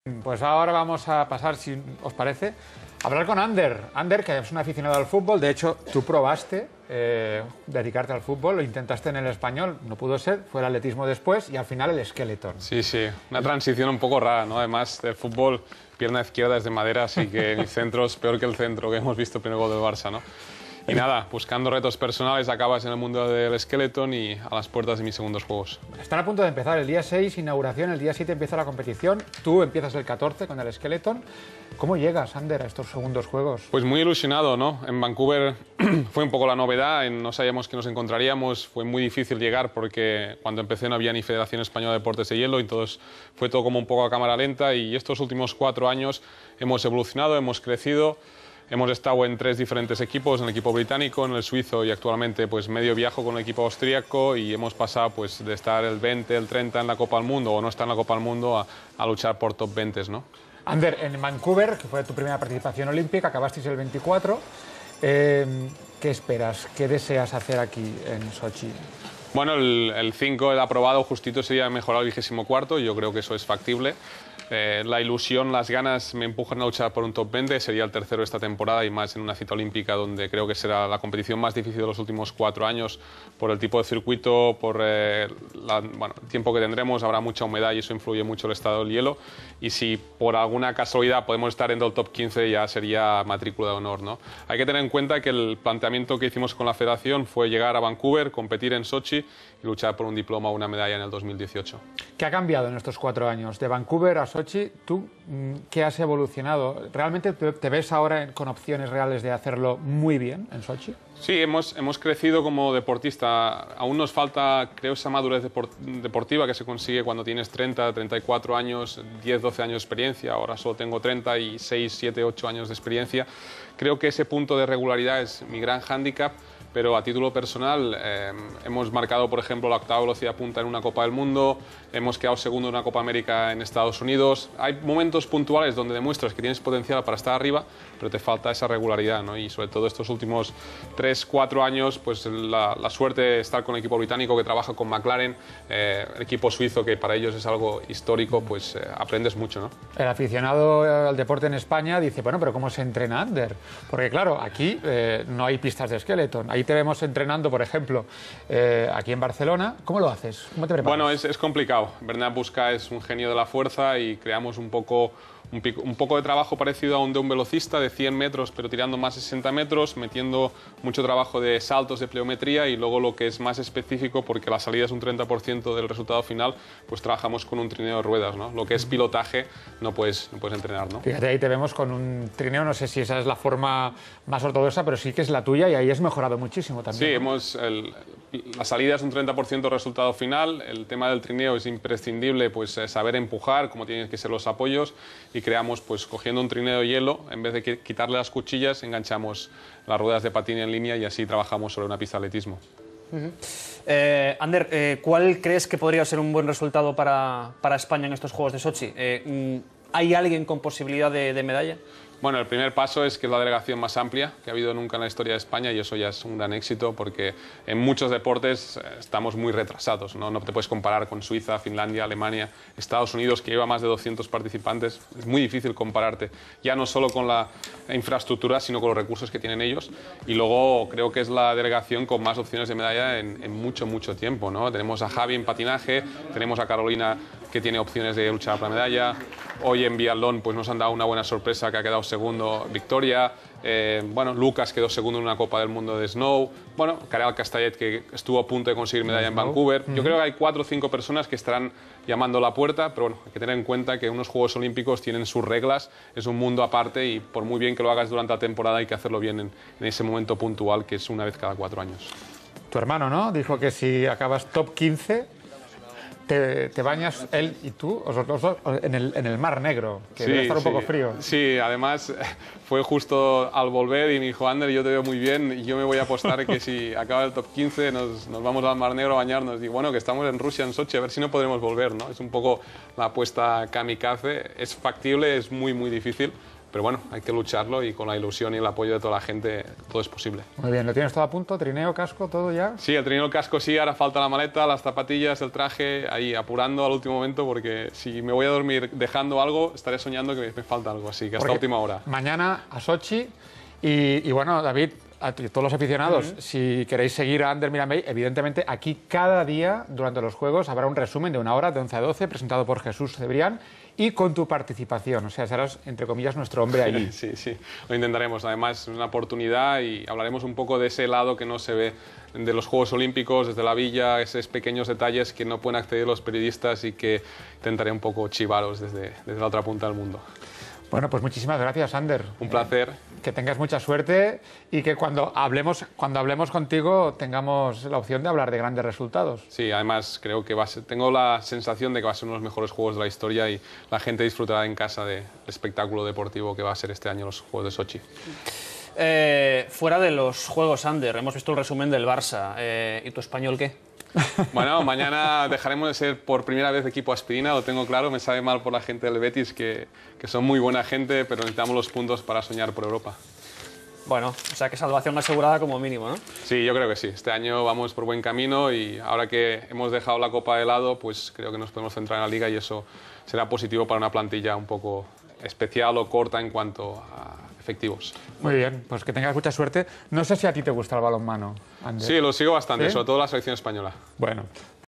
Pues ahora vamos a pasar, si os parece, a hablar con Ander. Ander, que es un aficionado al fútbol, de hecho, tú probaste dedicarte al fútbol, lo intentaste en el Español, no pudo ser, fue el atletismo después y al final el Skeleton. Sí, una transición un poco rara, ¿no? Además, del fútbol, pierna izquierda es de madera, así que mi centro es peor que el centro que hemos visto el primer gol del Barça, ¿no? Y nada, buscando retos personales, acabas en el mundo del Skeleton y a las puertas de mis segundos juegos. Están a punto de empezar, el día 6 inauguración, el día 7 empieza la competición, tú empiezas el 14 con el Skeleton. ¿Cómo llegas, Ander, a estos segundos juegos? Pues muy ilusionado, ¿no? En Vancouver fue un poco la novedad, no sabíamos que nos encontraríamos, fue muy difícil llegar porque cuando empecé no había ni Federación Española de Deportes de Hielo y fue todo como un poco a cámara lenta, y estos últimos 4 años hemos evolucionado, hemos crecido. Hemos estado en 3 diferentes equipos, en el equipo británico, en el suizo y actualmente pues medio viajo con el equipo austríaco, y hemos pasado pues de estar el 20, el 30 en la Copa del Mundo o no estar en la Copa del Mundo a luchar por top 20, ¿no? Ander, en Vancouver, que fue tu primera participación olímpica, acabasteis el 24. ¿Qué esperas? ¿Qué deseas hacer aquí en Sochi? Bueno, el 5 el aprobado justito sería mejorar el 24º, yo creo que eso es factible. La ilusión, las ganas me empujan a luchar por un top 20, sería el tercero esta temporada y más en una cita olímpica donde creo que será la competición más difícil de los últimos 4 años por el tipo de circuito, por el tiempo que tendremos, habrá mucha humedad y eso influye mucho el estado del hielo, y si por alguna casualidad podemos estar dentro del top 15 ya sería matrícula de honor, ¿no? Hay que tener en cuenta que el planteamiento que hicimos con la federación fue llegar a Vancouver, competir en Sochi y luchar por un diploma o una medalla en el 2018. ¿Qué ha cambiado en estos 4 años? De Vancouver a Sochi, ¿tú qué has evolucionado? ¿Realmente te ves ahora con opciones reales de hacerlo muy bien en Sochi? Sí, hemos crecido como deportista. Aún nos falta, creo, esa madurez deportiva que se consigue cuando tienes 30, 34 años, 10, 12 años de experiencia. Ahora solo tengo 36, 7, 8 años de experiencia. Creo que ese punto de regularidad es mi gran hándicap. Pero a título personal hemos marcado, por ejemplo, la 8ª velocidad punta en una Copa del Mundo, hemos quedado segundo en una Copa América en Estados Unidos. Hay momentos puntuales donde demuestras que tienes potencial para estar arriba, pero te falta esa regularidad, ¿no? Y sobre todo estos últimos 3, 4 años, pues la suerte de estar con el equipo británico que trabaja con McLaren, el equipo suizo que para ellos es algo histórico, pues aprendes mucho, ¿no? El aficionado al deporte en España dice, bueno, pero ¿cómo se entrena Ander? Porque claro, aquí no hay pistas de Skeleton. Ahí te vemos entrenando, por ejemplo, aquí en Barcelona. ¿Cómo lo haces? ¿Cómo te preparas? Bueno, es complicado. Bernat Busca es un genio de la fuerza y creamos un poco de trabajo parecido a un de un velocista de 100 metros, pero tirando más 60 metros, metiendo mucho trabajo de saltos, de pliometría, y luego lo que es más específico, porque la salida es un 30% del resultado final, pues trabajamos con un trineo de ruedas, ¿no? Lo que es pilotaje no puedes entrenar, ¿no? Fíjate, ahí te vemos con un trineo, no sé si esa es la forma más ortodoxa, pero sí que es la tuya y ahí has mejorado muchísimo también. Sí, la salida es un 30% resultado final, el tema del trineo es imprescindible, pues saber empujar, cómo tienen que ser los apoyos, y creamos, pues cogiendo un trineo de hielo, en vez de quitarle las cuchillas, enganchamos las ruedas de patín en línea y así trabajamos sobre una pista de atletismo. Ander, ¿cuál crees que podría ser un buen resultado para España en estos Juegos de Sochi? ¿Hay alguien con posibilidad de medalla? Bueno, el primer paso es que es la delegación más amplia que ha habido nunca en la historia de España, y eso ya es un gran éxito porque en muchos deportes estamos muy retrasados, ¿no? No te puedes comparar con Suiza, Finlandia, Alemania, Estados Unidos, que lleva más de 200 participantes. Es muy difícil compararte, ya no solo con la infraestructura, sino con los recursos que tienen ellos. Y luego creo que es la delegación con más opciones de medalla en mucho, mucho tiempo, ¿no? Tenemos a Javi en patinaje, tenemos a Carolina, que tiene opciones de luchar por la medalla. Hoy en biatlón pues nos han dado una buena sorpresa, que ha quedado segundo Victoria. Bueno, Lucas quedó segundo en una Copa del Mundo de Snow. Bueno, Karel Castellet, que estuvo a punto de conseguir medalla en Vancouver. Yo creo que hay 4 o 5 personas que estarán llamando a la puerta, pero bueno, hay que tener en cuenta que unos Juegos Olímpicos tienen sus reglas, es un mundo aparte, y por muy bien que lo hagas durante la temporada hay que hacerlo bien en ese momento puntual, que es una vez cada 4 años. Tu hermano, ¿no? Dijo que si acabas top 15... Te bañas él y tú, os dos, en el Mar Negro, que debe estar un poco frío. Sí, además fue justo al volver y me dijo, Ander, yo te veo muy bien y yo me voy a apostar que si acaba el top 15 nos vamos al Mar Negro a bañarnos. Y bueno, que estamos en Rusia, en Sochi, a ver si no podremos volver, ¿no? Es un poco la apuesta kamikaze, es factible, es muy, muy difícil, pero bueno, hay que lucharlo y con la ilusión y el apoyo de toda la gente todo es posible. Muy bien, ¿lo tienes todo a punto? ¿Trineo, casco, todo ya? Sí, el trineo, el casco sí, ahora falta la maleta, las zapatillas, el traje, ahí apurando al último momento porque si me voy a dormir dejando algo, estaré soñando que me falta algo, así que hasta Porque última hora. Mañana a Sochi y bueno, David, a todos los aficionados, si queréis seguir a Ander Mirambey, evidentemente aquí cada día durante los Juegos habrá un resumen de 1 hora, de 11 a 12, presentado por Jesús Cebrián y con tu participación. O sea, serás, entre comillas, nuestro hombre allí. Sí, sí, lo intentaremos. Además, es una oportunidad y hablaremos un poco de ese lado que no se ve de los Juegos Olímpicos, desde la villa, esos pequeños detalles que no pueden acceder los periodistas y que intentaré un poco chivaros desde la otra punta del mundo. Bueno, pues muchísimas gracias, Ander. Un placer. Que tengas mucha suerte y que cuando hablemos contigo tengamos la opción de hablar de grandes resultados. Sí, además creo que tengo la sensación de que va a ser uno de los mejores Juegos de la historia y la gente disfrutará en casa del espectáculo deportivo que va a ser este año los Juegos de Sochi. Fuera de los Juegos, Ander, hemos visto el resumen del Barça. ¿Y tu español qué? Bueno, mañana dejaremos de ser por primera vez equipo aspirina, lo tengo claro, me sabe mal por la gente del Betis, que son muy buena gente, pero necesitamos los puntos para soñar por Europa. Bueno, o sea que salvación asegurada como mínimo, ¿no? Sí, yo creo que sí. Este año vamos por buen camino y ahora que hemos dejado la Copa de lado, pues creo que nos podemos centrar en la Liga y eso será positivo para una plantilla un poco especial o corta en cuanto a efectivos. Muy bien, pues que tengas mucha suerte. No sé si a ti te gusta el balonmano, Ander. Sí, lo sigo bastante, ¿Sí? sobre todo la selección española. Bueno,